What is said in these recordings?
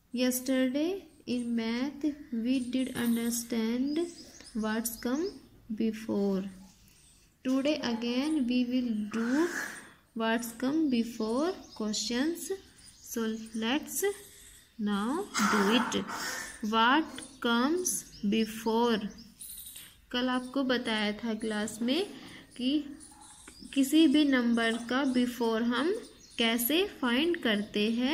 Yesterday in math we did understand what's come before. Today again we will do what's come before questions. So let's now do it. What comes before? कल आपको बताया था class में कि किसी भी number का before हम कैसे फाइंड करते हैं।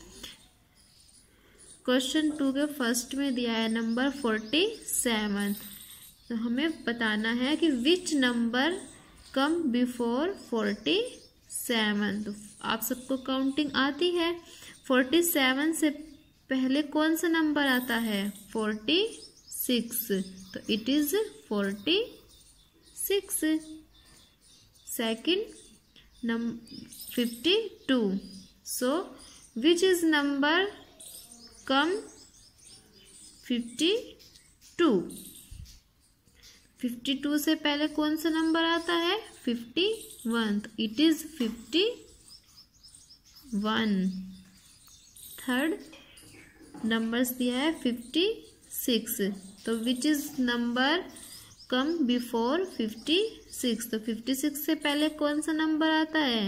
क्वेश्चन 2 के फर्स्ट में दिया है नंबर 47। तो हमें बताना है कि विच नंबर कम बिफोर 47। तो आप सबको काउंटिंग आती है। 47 से पहले कौन सा नंबर आता है? 46। तो it is 46। Second 52। So which is number come 52? 52 से पहले कौन सा नंबर आता है? 51। तो इट इज 51। थर्ड नंबर्स दिया है 56। तो which is number come before 56? तो 56 से पहले कौन सा नंबर आता है?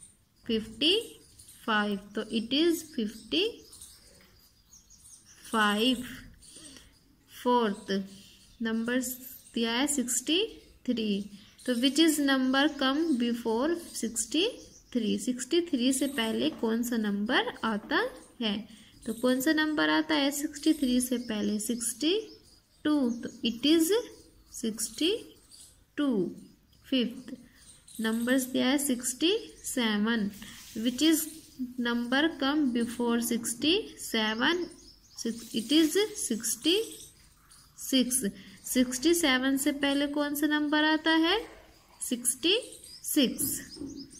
55। तो इट इज 55। फोर्थ नंबर दिया है 63। तो which is number come before 63? 63 से पहले कौन सा नंबर आता है? तो कौन सा नंबर आता है 63 से पहले? 62। तो इट इज 62। फिफ्थ नंबर्स दिया है 67। Which is number come before 67? It is 66। 67 से पहले कौन सा नंबर आता है? 66।